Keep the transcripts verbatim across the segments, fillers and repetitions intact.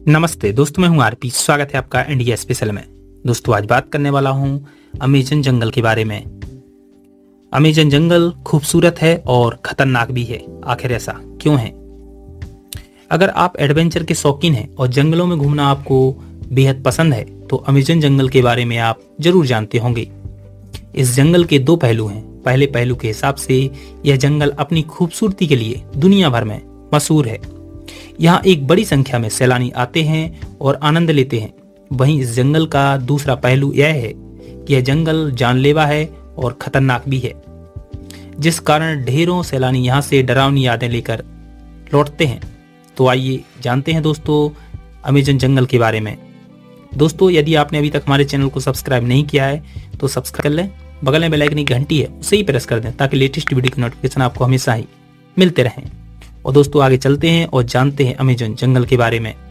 नमस्ते दोस्तों, मैं हूं आरपी। स्वागत है आपका इंडिया स्पेशल में। दोस्तों आज बात करने वाला हूं अमेजन जंगल के बारे में। अमेजन जंगल खूबसूरत है और खतरनाक भी है। आखिर ऐसा क्यों है? अगर आप एडवेंचर के शौकीन हैं और जंगलों में घूमना आपको बेहद पसंद है तो अमेजन जंगल के बारे में आप जरूर जानते होंगे। इस जंगल के दो पहलू हैं। पहले पहलू के हिसाब से यह जंगल अपनी खूबसूरती के लिए दुनिया भर में मशहूर है। यहाँ एक बड़ी संख्या में सैलानी आते हैं और आनंद लेते हैं। वहीं इस जंगल का दूसरा पहलू यह है कि यह जंगल जानलेवा है और खतरनाक भी है, जिस कारण ढेरों सैलानी यहाँ से डरावनी यादें लेकर लौटते हैं। तो आइए जानते हैं दोस्तों अमेजन जंगल के बारे में। दोस्तों यदि आपने अभी तक हमारे चैनल को सब्सक्राइब नहीं किया है तो सब्सक्राइब कर लें। बगल में बेल आइकन की घंटी है, उसे ही प्रेस कर दें ताकि लेटेस्ट वीडियो की नोटिफिकेशन आपको हमेशा ही मिलते रहें। और दोस्तों आगे चलते हैं और जानते हैं अमेजन जंगल के बारे में।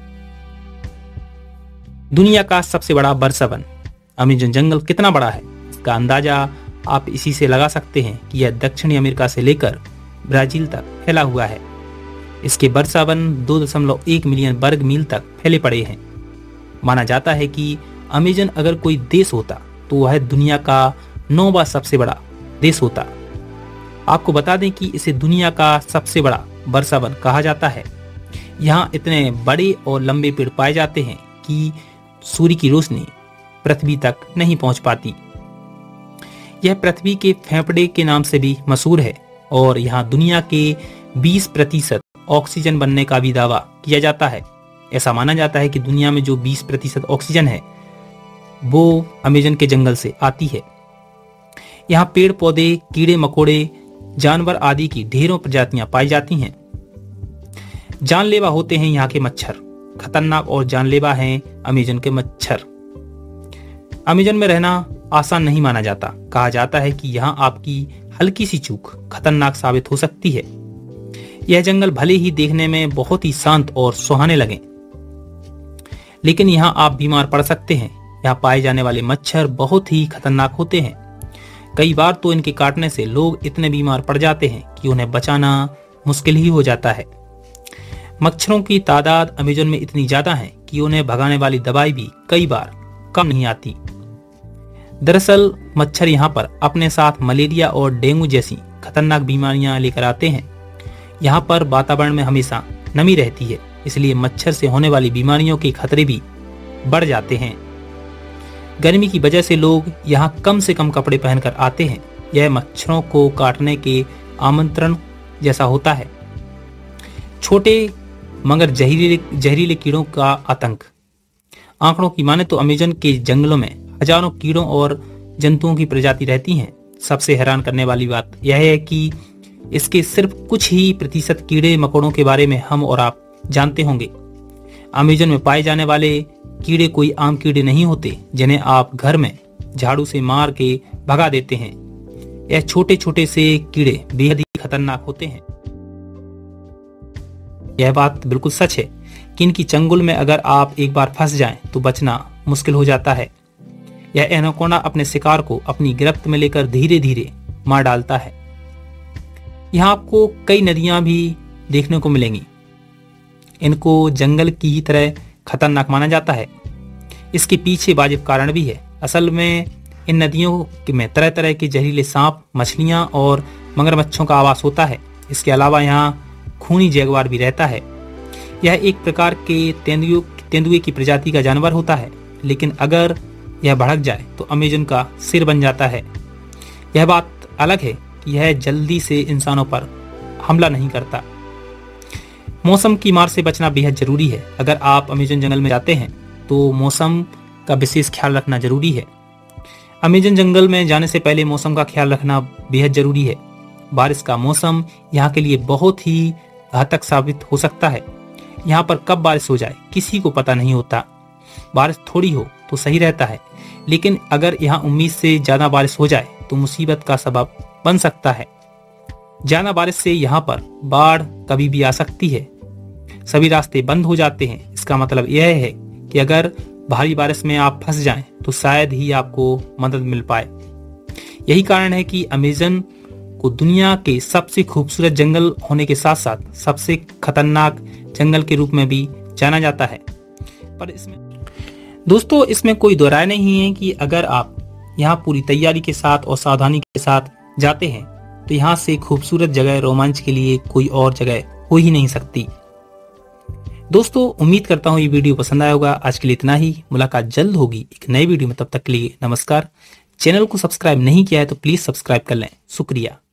दुनिया का सबसे बड़ा वर्षावन अमेजन जंगल कितना बड़ा है, इसका अंदाजा आप इसी से लगा सकते हैं कि यह दक्षिणी अमेरिका से लेकर ब्राजील तक फैला हुआ है। इसके वर्षावन दो दशमलव एक मिलियन वर्ग मील तक फैले पड़े हैं। माना जाता है कि अमेजन अगर कोई देश होता तो वह दुनिया का नौवां सबसे बड़ा देश होता। आपको बता दें कि इसे दुनिया का सबसे बड़ा वर्षावन कहा जाता है। यहाँ इतने बड़े और लंबे पेड़ पाए जाते हैं कि सूर्य की रोशनी पृथ्वी तक नहीं पहुंच पाती। यह पृथ्वी के फेफड़े के नाम से भी मशहूर है और यहाँ दुनिया के बीस प्रतिशत ऑक्सीजन बनने का भी दावा किया जाता है। ऐसा माना जाता है कि दुनिया में जो बीस प्रतिशत ऑक्सीजन है वो अमेजन के जंगल से आती है। यहाँ पेड़ पौधे, कीड़े मकोड़े, जानवर आदि की ढेरों प्रजातियां पाई जाती हैं। जानलेवा होते हैं यहाँ के मच्छर। खतरनाक और जानलेवा हैं अमेजन के मच्छर। अमेजन में रहना आसान नहीं माना जाता। कहा जाता है कि यहाँ आपकी हल्की सी चूक खतरनाक साबित हो सकती है। यह जंगल भले ही देखने में बहुत ही शांत और सुहाने लगे, लेकिन यहाँ आप बीमार पड़ सकते हैं। यहाँ पाए जाने वाले मच्छर बहुत ही खतरनाक होते हैं। कई बार तो इनके काटने से लोग इतने बीमार पड़ जाते हैं कि उन्हें बचाना मुश्किल ही हो जाता है। मच्छरों की तादाद अमेजन में इतनी ज्यादा है कि उन्हें भगाने वाली दवाई भी कई बार कम नहीं आती। दरअसल मच्छर यहाँ पर अपने साथ मलेरिया और डेंगू जैसी खतरनाक बीमारियां लेकर आते हैं। यहाँ पर वातावरण में हमेशा नमी रहती है, इसलिए मच्छर से होने वाली बीमारियों के खतरे भी बढ़ जाते हैं। गर्मी की वजह से लोग यहाँ कम से कम कपड़े पहनकर आते हैं। यह मच्छरों को काटने के आमंत्रण जैसा होता है। छोटे मगर जहरीले जहरीले कीड़ों का आतंक। आंकड़ों की माने तो अमेजन के जंगलों में हजारों कीड़ों और जंतुओं की प्रजाति रहती हैं। सबसे हैरान करने वाली बात यह है कि इसके सिर्फ कुछ ही प्रतिशत कीड़े मकोड़ों के बारे में हम और आप जानते होंगे। अमेजन में पाए जाने वाले कीड़े कोई आम कीड़े नहीं होते जिन्हें आप घर में झाड़ू से मार के भगा देते हैं। यह छोटे छोटे से कीड़े बेहद ही खतरनाक होते हैं। यह बात बिल्कुल सच है कि इनकी चंगुल में अगर आप एक बार फंस जाएं तो बचना मुश्किल हो जाता है। यह एनाकोंडा अपने शिकार को अपनी गिरफ्त में लेकर धीरे धीरे मार डालता है। यहाँ आपको कई नदियां भी देखने को मिलेंगी। इनको जंगल की ही तरह खतरनाक माना जाता है। इसके पीछे वाजिब कारण भी है। असल में इन नदियों में तरह तरह के जहरीले सांप, मछलियां और मगरमच्छों का आवास होता है। इसके अलावा यहाँ खूनी जैगुआर भी रहता है। यह एक प्रकार के तेंदुए तेंदुए की प्रजाति का जानवर होता है, लेकिन अगर यह भड़क जाए तो अमेजन का सिर बन जाता है। यह बात अलग है कि यह जल्दी से इंसानों पर हमला नहीं करता। मौसम की मार से बचना बेहद जरूरी है। अगर आप अमेजन जंगल में जाते हैं तो मौसम का विशेष ख्याल रखना जरूरी है। अमेजन जंगल में जाने से पहले मौसम का ख्याल रखना बेहद जरूरी है। बारिश का मौसम यहाँ के लिए बहुत ही घातक साबित हो सकता है। यहाँ पर कब बारिश हो जाए किसी को पता नहीं होता। बारिश थोड़ी हो तो सही रहता है, लेकिन अगर यहाँ उम्मीद से ज्यादा बारिश हो जाए तो मुसीबत का सबब बन सकता है। ज्यादा बारिश से यहाँ पर बाढ़ कभी भी आ सकती है। सभी रास्ते बंद हो जाते हैं। इसका मतलब यह है कि अगर भारी बारिश में आप फंस जाएं तो शायद ही आपको मदद मिल पाए। यही कारण है कि अमेजन को दुनिया के सबसे खूबसूरत जंगल होने के साथ साथ सबसे खतरनाक जंगल के रूप में भी जाना जाता है। पर इसमें दोस्तों इसमें कोई दो राय नहीं है कि अगर आप यहाँ पूरी तैयारी के साथ और सावधानी के साथ जाते हैं तो यहाँ से खूबसूरत जगह रोमांच के लिए कोई और जगह हो ही नहीं सकती। दोस्तों उम्मीद करता हूँ ये वीडियो पसंद आया होगा। आज के लिए इतना ही, मुलाकात जल्द होगी एक नई वीडियो में, तब तक के लिए नमस्कार। चैनल को सब्सक्राइब नहीं किया है तो प्लीज सब्सक्राइब कर लें। शुक्रिया।